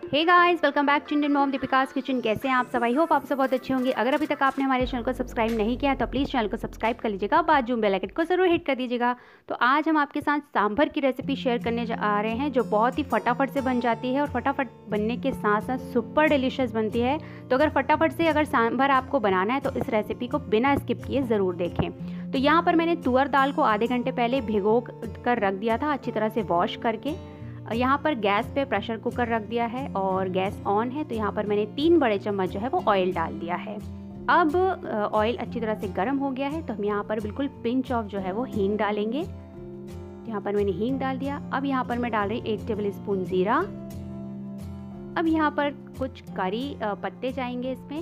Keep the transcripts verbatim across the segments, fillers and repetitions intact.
Hey guys, welcome back to Indian mom Deepika's kitchen. कैसे हैं आप सब? आई होप आप सब बहुत अच्छे होंगे। अगर अभी तक आपने हमारे चैनल को सब्सक्राइब नहीं किया तो प्लीज़ चैनल को सब्सक्राइब कर लीजिएगा, बाजू में बेल आइकन को ज़रूर हिट कर दीजिएगा। तो आज हम आपके साथ सांभर की रेसिपी शेयर करने आ रहे हैं, जो बहुत ही फटाफट से बन जाती है और फटाफट बनने के साथ साथ सुपर डिलीशियस बनती है। तो अगर फटाफट से अगर सांभर आपको बनाना है तो इस रेसिपी को बिना स्किप किए ज़रूर देखें। तो यहाँ पर मैंने तुअर दाल को आधे घंटे पहले भिगो कर रख दिया था, अच्छी तरह से वॉश करके। यहाँ पर गैस पे प्रेशर कुकर रख दिया है और गैस ऑन है। तो यहाँ पर मैंने तीन बड़े चम्मच जो है वो ऑयल डाल दिया है। अब ऑयल अच्छी तरह से गर्म हो गया है तो हम यहाँ पर बिल्कुल पिंच ऑफ जो है वो हींग डालेंगे। यहाँ पर मैंने हींग डाल दिया। अब यहाँ पर मैं डाल रही एक टेबल स्पून ज़ीरा। अब यहाँ पर कुछ करी पत्ते जाएंगे इसमें,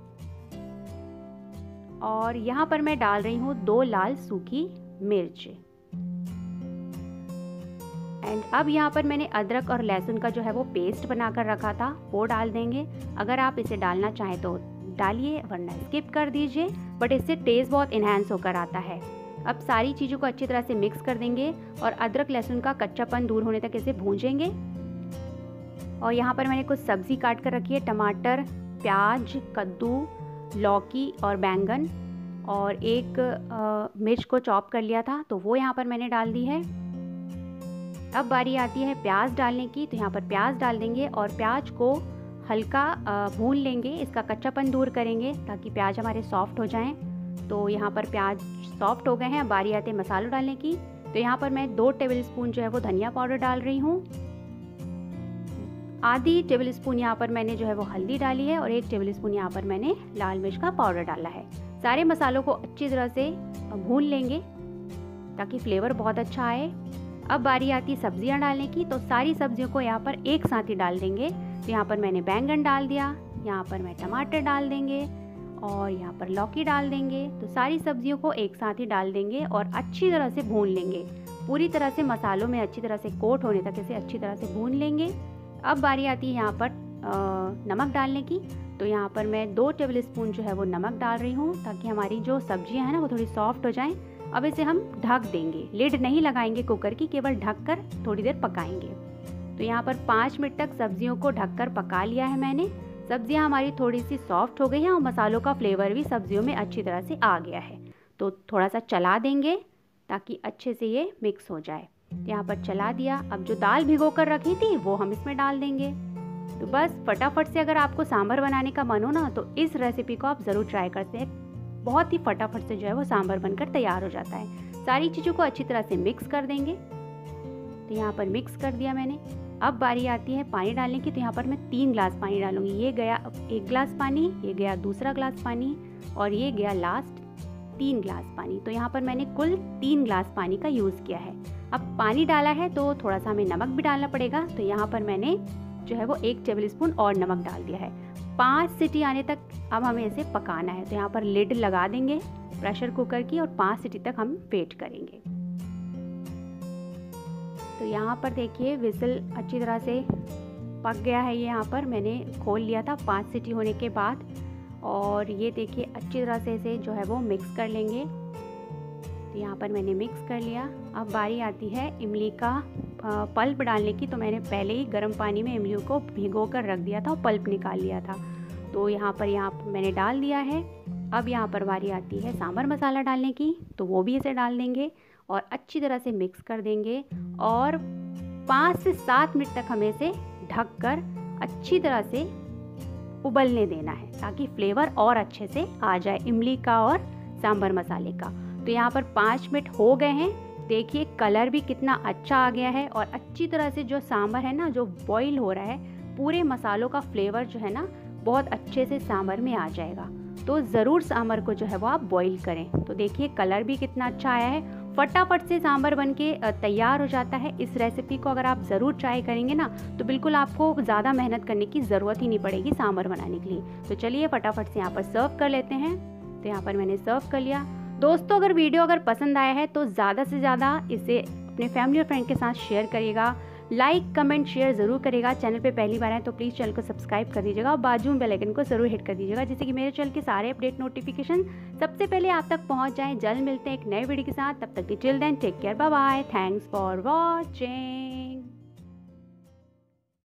और यहाँ पर मैं डाल रही हूँ दो लाल सूखी मिर्च। एंड अब यहाँ पर मैंने अदरक और लहसुन का जो है वो पेस्ट बनाकर रखा था वो डाल देंगे। अगर आप इसे डालना चाहें तो डालिए, वरना स्किप कर दीजिए, बट इससे टेस्ट बहुत इन्हेंस होकर आता है। अब सारी चीज़ों को अच्छी तरह से मिक्स कर देंगे और अदरक लहसुन का कच्चापन दूर होने तक इसे भूंजेंगे। और यहाँ पर मैंने कुछ सब्ज़ी काट कर रखी है, टमाटर, प्याज, कद्दू, लौकी और बैंगन, और एक आ, मिर्च को चॉप कर लिया था तो वो यहाँ पर मैंने डाल दी है। अब बारी आती है प्याज डालने की। तो यहाँ पर प्याज डाल देंगे और प्याज को हल्का भून लेंगे, इसका कच्चापन दूर करेंगे ताकि प्याज हमारे सॉफ्ट हो जाएं। तो यहाँ पर प्याज सॉफ्ट हो गए हैं। बारी आती है मसालों डालने की। तो यहाँ पर मैं दो टेबल स्पून जो है वो धनिया पाउडर डाल रही हूँ, आधी टेबल स्पून यहाँ पर मैंने जो है वो हल्दी डाली है और एक टेबल स्पून यहाँ पर मैंने लाल मिर्च का पाउडर डाला है। सारे मसालों को अच्छी तरह से भून लेंगे ताकि फ्लेवर बहुत अच्छा आए। अब बारी आती सब्जियां डालने की। तो सारी सब्जियों को यहाँ पर एक साथ ही डाल देंगे। तो यहाँ पर मैंने बैंगन डाल दिया, यहाँ पर मैं टमाटर डाल देंगे और यहाँ पर लौकी डाल देंगे। तो सारी सब्जियों को एक साथ ही डाल देंगे और अच्छी तरह से भून लेंगे, पूरी तरह से मसालों में अच्छी तरह से कोट होने तक इसे अच्छी तरह से भून लेंगे। अब बारी आती है यहाँ पर आ, नमक डालने की। तो यहाँ पर मैं दो टेबल स्पून जो है वो नमक डाल रही हूँ ताकि हमारी जो सब्जियाँ हैं ना वो थोड़ी सॉफ्ट हो जाएं। अब इसे हम ढक देंगे, लिड नहीं लगाएंगे कुकर की, केवल ढककर थोड़ी देर पकाएंगे। तो यहाँ पर पाँच मिनट तक सब्जियों को ढककर पका लिया है मैंने। सब्जियाँ हमारी थोड़ी सी सॉफ्ट हो गई हैं और मसालों का फ्लेवर भी सब्जियों में अच्छी तरह से आ गया है। तो थोड़ा सा चला देंगे ताकि अच्छे से ये मिक्स हो जाए। तो यहाँ पर चला दिया। अब जो दाल भिगो कर रखी थी वो हम इसमें डाल देंगे। तो बस फटाफट से अगर आपको सांभर बनाने का मन हो ना तो इस रेसिपी को आप ज़रूर ट्राई करते हैं। बहुत ही फटाफट से जो है वो सांभर बनकर तैयार हो जाता है। सारी चीज़ों को अच्छी तरह से मिक्स कर देंगे। तो यहाँ पर मिक्स कर दिया मैंने। अब बारी आती है पानी डालने की। तो यहाँ पर मैं तीन ग्लास पानी डालूंगी। ये गया एक ग्लास पानी, ये गया दूसरा ग्लास पानी और ये गया लास्ट तीन ग्लास पानी। तो यहाँ पर मैंने कुल तीन ग्लास पानी का यूज़ किया है। अब पानी डाला है तो थोड़ा सा हमें नमक भी डालना पड़ेगा। तो यहाँ पर मैंने जो है वो एक टेबल स्पून और नमक डाल दिया है। पाँच सीटी आने तक अब हमें इसे पकाना है। तो यहाँ पर लिड लगा देंगे प्रेशर कुकर की और पाँच सीटी तक हम वेट करेंगे। तो यहाँ पर देखिए विसल अच्छी तरह से पक गया है। ये यहाँ पर मैंने खोल लिया था पाँच सीटी होने के बाद, और ये देखिए अच्छी तरह से इसे जो है वो मिक्स कर लेंगे। तो यहाँ पर मैंने मिक्स कर लिया। अब बारी आती है इमली का पल्प डालने की। तो मैंने पहले ही गर्म पानी में इमली को भिगो कर रख दिया था और पल्प निकाल लिया था। तो यहाँ पर यहाँ पर मैंने डाल दिया है। अब यहाँ पर बारी आती है सांभर मसाला डालने की। तो वो भी इसे डाल देंगे और अच्छी तरह से मिक्स कर देंगे और पाँच से सात मिनट तक हमें इसे ढक कर अच्छी तरह से उबलने देना है ताकि फ्लेवर और अच्छे से आ जाए इमली का और सांभर मसाले का। तो यहाँ पर पाँच मिनट हो गए हैं। देखिए कलर भी कितना अच्छा आ गया है और अच्छी तरह से जो सांभर है ना जो बॉईल हो रहा है, पूरे मसालों का फ्लेवर जो है ना बहुत अच्छे से सांभर में आ जाएगा। तो ज़रूर सांभर को जो है वो आप बॉईल करें। तो देखिए कलर भी कितना अच्छा आया है। फटाफट से सांभर बनके तैयार हो जाता है। इस रेसिपी को अगर आप ज़रूर ट्राई करेंगे ना तो बिल्कुल आपको ज़्यादा मेहनत करने की ज़रूरत ही नहीं पड़ेगी सांभर बनाने के लिए। तो चलिए फटाफट से यहाँ पर सर्व कर लेते हैं। तो यहाँ पर मैंने सर्व कर लिया। दोस्तों अगर वीडियो अगर पसंद आया है तो ज़्यादा से ज़्यादा इसे अपने फैमिली और फ्रेंड के साथ शेयर करिएगा। लाइक कमेंट शेयर ज़रूर करेगा। चैनल पे पहली बार है तो प्लीज़ चैनल को सब्सक्राइब कर दीजिएगा और बाजू में बेल आइकन को ज़रूर हिट कर दीजिएगा, जिससे कि मेरे चैनल के सारे अपडेट नोटिफिकेशन सबसे पहले आप तक पहुंच जाएं। जल्द मिलते हैं एक नए वीडियो के साथ। तब तक till then take care, bye bye, thanks for watching.